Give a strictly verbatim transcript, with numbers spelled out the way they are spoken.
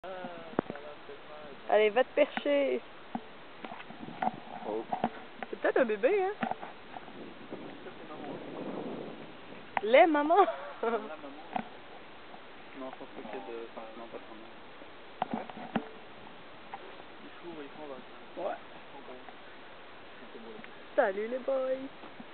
Ah, ça va tellement. Allez, va te percher. Oh. C'est peut-être un bébé, hein? Ça, c'est maman. Les mamans. La maman. Non, je pense pas qu'il y a de sentiment pas de maman. Ouais? Ils s'ouvrent, ils sont en vacances. Ouais. Salut les boys.